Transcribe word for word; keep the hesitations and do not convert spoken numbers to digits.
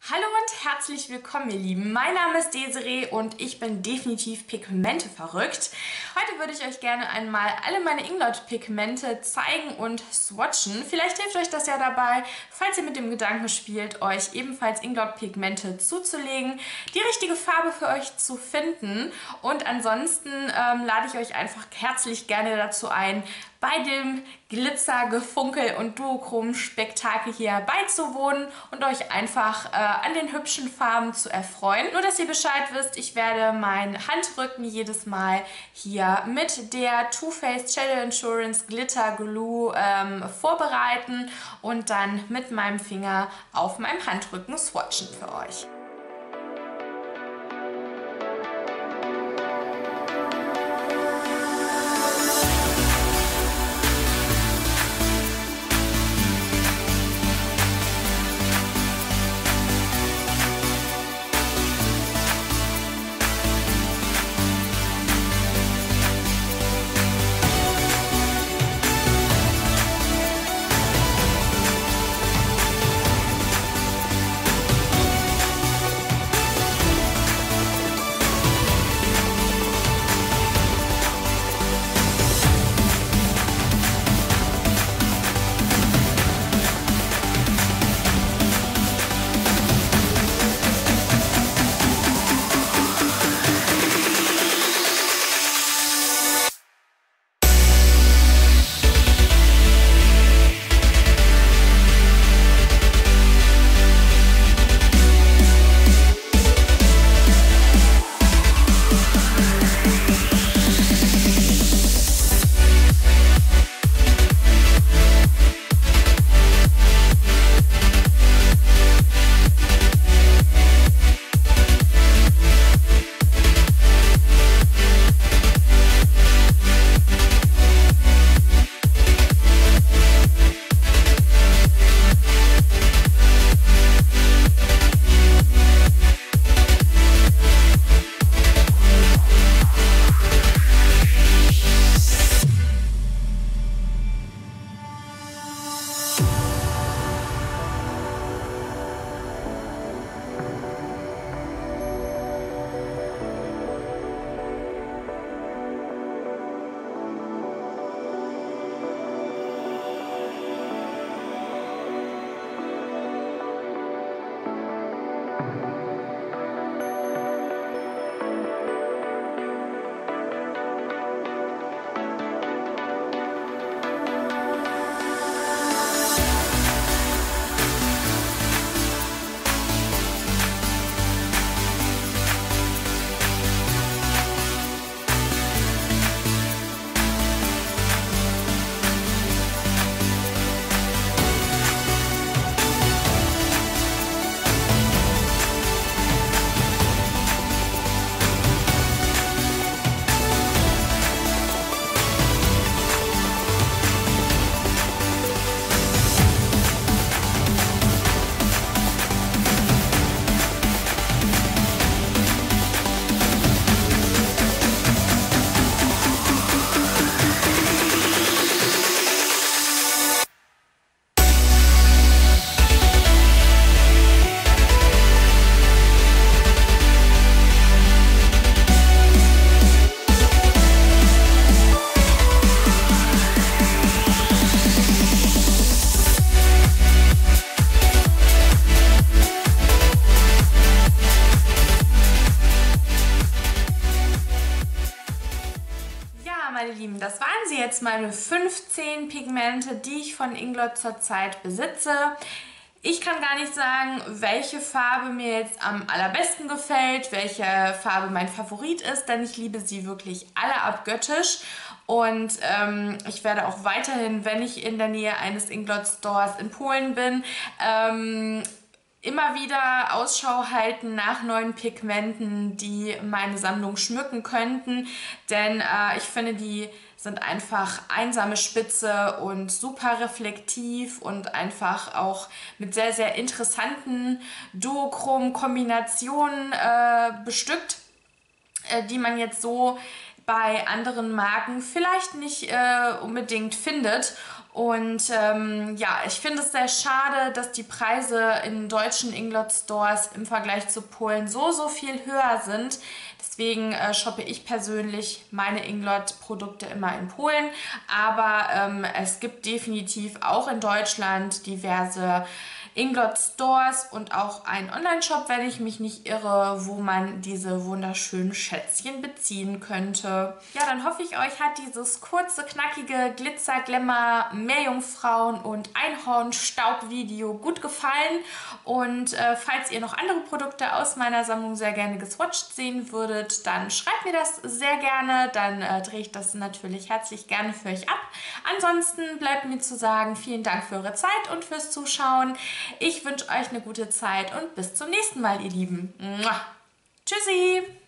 Hallo und herzlich willkommen, ihr Lieben. Mein Name ist Desiree und ich bin definitiv Pigmente verrückt. Heute würde ich euch gerne einmal alle meine Inglot-Pigmente zeigen und swatchen. Vielleicht hilft euch das ja dabei, falls ihr mit dem Gedanken spielt, euch ebenfalls Inglot-Pigmente zuzulegen, die richtige Farbe für euch zu finden. Und ansonsten ähm, lade ich euch einfach herzlich gerne dazu ein, bei dem Glitzer, Gefunkel und Duochrom-Spektakel hier beizuwohnen und euch einfach äh, an den hübschen Farben zu erfreuen. Nur, dass ihr Bescheid wisst, ich werde meinen Handrücken jedes Mal hier mit der Too Faced Shadow Insurance Glitter Glue ähm, vorbereiten und dann mit meinem Finger auf meinem Handrücken swatchen für euch. Meine Lieben, das waren sie jetzt meine fünfzehn Pigmente, die ich von Inglot zurzeit besitze. Ich kann gar nicht sagen, welche Farbe mir jetzt am allerbesten gefällt, welche Farbe mein Favorit ist, denn ich liebe sie wirklich alle abgöttisch. Und ähm, ich werde auch weiterhin, wenn ich in der Nähe eines Inglot Stores in Polen bin, ähm, immer wieder Ausschau halten nach neuen Pigmenten, die meine Sammlung schmücken könnten, denn äh, ich finde, die sind einfach einsame Spitze und super reflektiv und einfach auch mit sehr, sehr interessanten Duochrom-Kombinationen äh, bestückt, äh, die man jetzt so bei anderen Marken vielleicht nicht äh, unbedingt findet. Und ähm, ja, ich finde es sehr schade, dass die Preise in deutschen Inglot-Stores im Vergleich zu Polen so, so viel höher sind. Deswegen äh, shoppe ich persönlich meine Inglot-Produkte immer in Polen. Aber ähm, es gibt definitiv auch in Deutschland diverse Inglot-Stores und auch einen Online-Shop, wenn ich mich nicht irre, wo man diese wunderschönen Schätzchen beziehen könnte. Ja, dann hoffe ich, euch hat dieses kurze, knackige Glitzer, Glamour, Meerjungfrauen und Einhornstaub-Video gut gefallen. Und äh, falls ihr noch andere Produkte aus meiner Sammlung sehr gerne geswatcht sehen würdet, dann schreibt mir das sehr gerne. Dann äh, drehe ich das natürlich herzlich gerne für euch ab. Ansonsten bleibt mir zu sagen, vielen Dank für eure Zeit und fürs Zuschauen. Ich wünsche euch eine gute Zeit und bis zum nächsten Mal, ihr Lieben. Mua. Tschüssi!